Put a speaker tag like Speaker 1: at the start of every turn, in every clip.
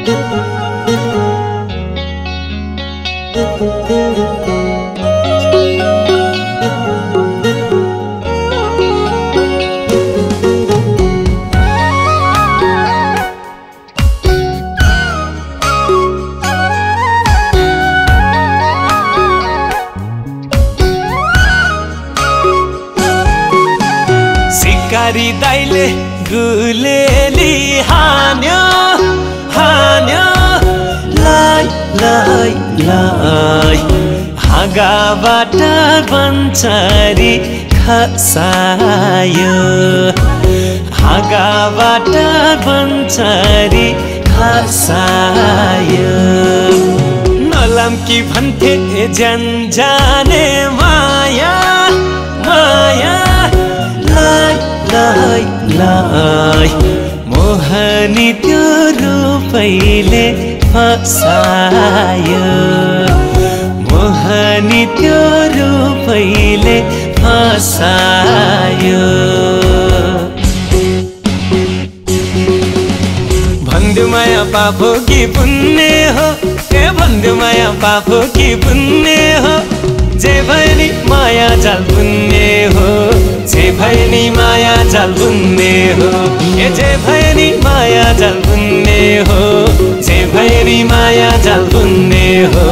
Speaker 1: सिकारी दाइले गुलेली हान्यो हान्यो लाई लाई लाई हाँगाबाट बन्चरी खसायो हाँगाबाट बन्चरी खसायो नलाम कि भन्थे ज्यान जाने माया माया लाई लाई लाई मोहनी त्यो रूपैले फसायो मोहनी त्यो रूपैले फसायो भन्du माया पापो कि पुण्य हो ए भन्du माया पापो कि पुण्य हो जे भैनी माया जाल पुण्य हो जे भैनी माया जाल पुण्य हो ए जे भैनी माया जाल पुण्य हो जे भैनी माया जाल पुण्य हो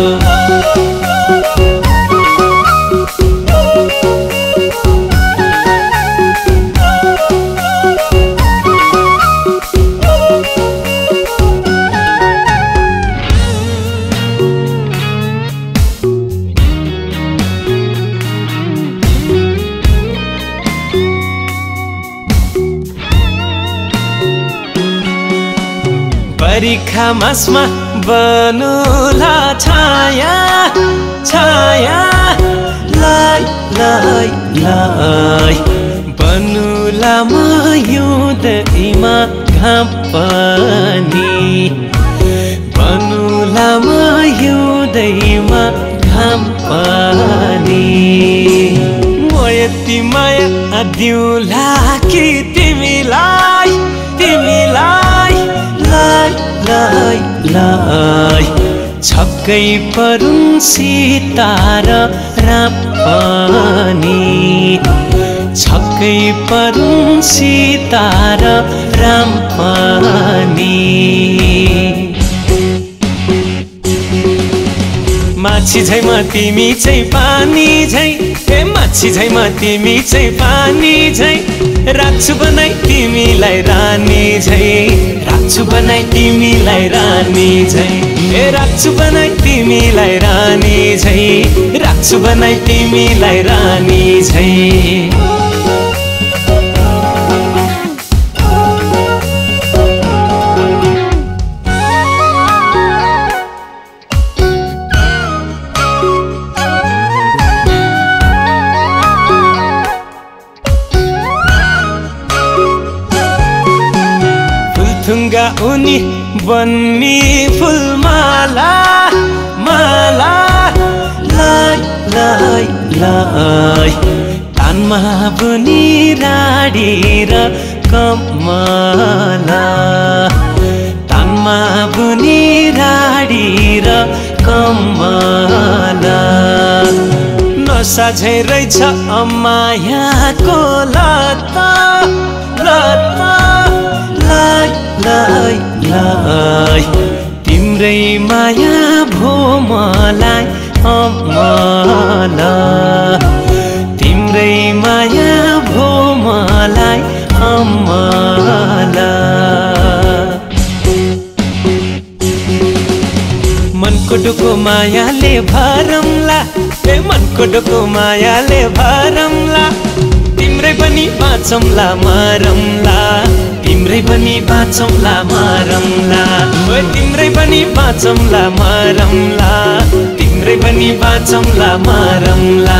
Speaker 1: बरिखा मासमा बनुला छाया छाया लाई लाई लाई बनुला मयुदैमा घाम पनि बनुला मयुदैमा घाम पनि म यति माया दिउला कि तिमीलाई तिमीलाई लाई लाई लाई छक्कै परुन् सीता र राम पनि छक्कै परुन् सीता र राम पनि माछी झै म तिमी चाहिँ पानी झै ए माछी झै म तिमी चाहिँ पानी झै राख्छु बनाई तिमीलाई रानी झै राख्छु बनाई तिमीलाई रानी झै ए राख्छु बनाई तिमीलाई रानी झै राख्छु बनाई तिमीलाई रानी झै थुङ्गा उनी बन्नी फुलमाला माला लाई लाई लाई कानमा बुनी राडी र कमला कानमा बुनी राडी र कमला नसा झै रहेछ मायाको लता लता लाई लाई लाई तिम्रै माया भो मलाई अमला तिम्रै माया भो मलाई अमला मनको डुको मायाले भरमला ए मनको डुको मायाले भरमला तिम्रै पनि बाँचौँला मरौँला तिम्रै पनि बाँचौँला मरौँला ओ तिम्रै पनि बाँचौँला मरौँला तिम्रै पनि बाँचौँला मरौँला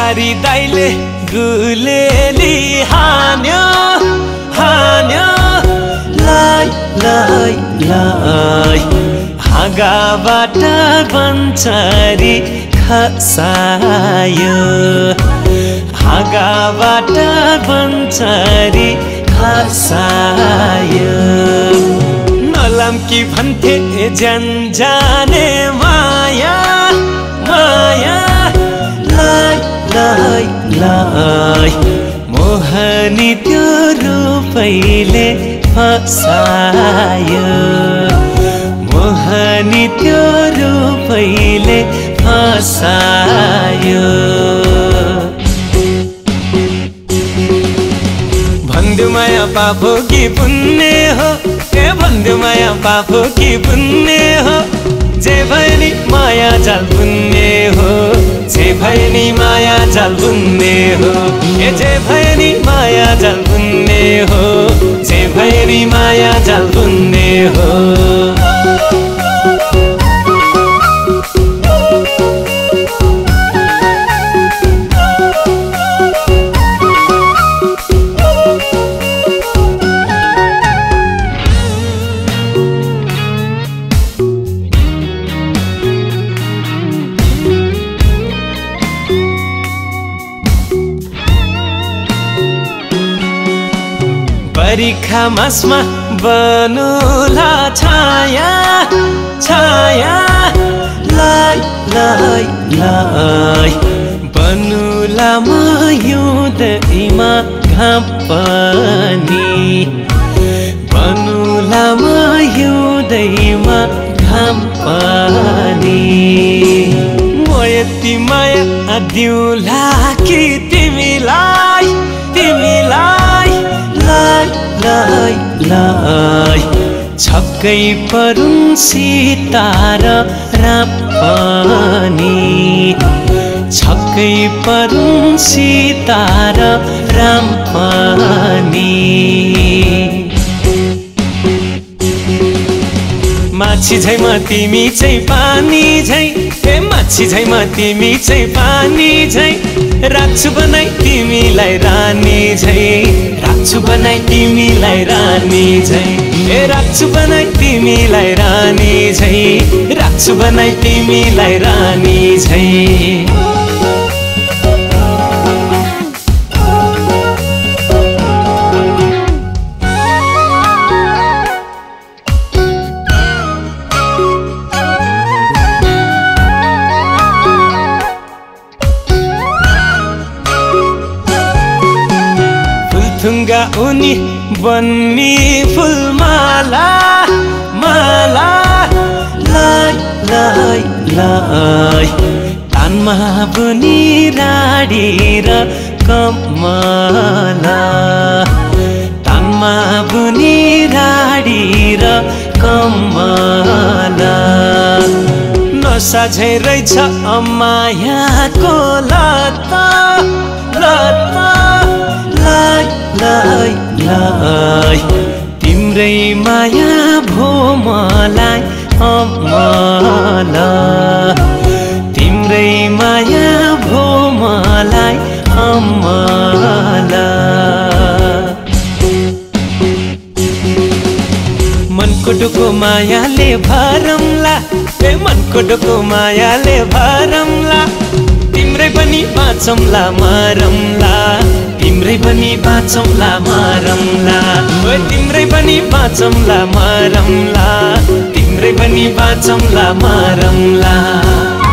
Speaker 1: भण्डारी दाइले गुलेली हान्यो हान्यो लाई लाई लाई हाँगाबाट बन्चरी खसायो हाँगाबाट बन्चरी खसायो नलाम्की भन्थे ज्यान जाने माया माया लाई लाई लाई मोहनी त्यो रूपैले फसायो मोहनी त्यो रूपैले फसायो भन्देऊ माया पाप हो कि पुण्य हो ए भन्देऊ माया पाप हो कि पुण्य हो जे भए नि माया जाल पुण्य हो जे भए नि माया जाल पुण्य हो ए जे भए नि माया जाल पुण्य हो जे भए नि माया जाल पुण्य हो बरिखा मासमा बनुला छाया छाया लाई लाई लाई बनुला हिउँदैमा घाम पनि बनुला हिउँदैमा घाम पनि म यति माया दिउँला कि तिमीलाई तिमीलाई लाई लाई लाई छक्कै परुन् सितार राम पनि छक्कै परुन् सितार राम पनि माछी झैमा तिमी चाहिँ पानी झै ए माछी झैमा तिमी चाहिँ पानी झै राख्छु बनाई तिमीलाई रानी झै राख्छु बनाई तिमीलाई रानी झै ए राख्छु बनाई तिमीलाई रानी झै राख्छु बनाई तिमीलाई रानी झै थुङ्गा उनी बन्नी फुलमाला माला लाई लाई लाई तानमा बुनी राडी र कमला तानमा बुनी राडी र कमला नसा झै रहेछ मायाको लता लता लाई लाई लाई तिम्रै माया भो मलाई अमला तिम्रै माया भो मलाई अमला मनको डोको मायाले भरमला ए मनको डोको मायाले भरमला तिम्रै पनि बाँचौँला मरमला तिम्रै पनि बाँचौँला मरमला ओ तिम्रै पनि बाँचौँला मरमला तिम्रै पनि बाँचौँला मरमला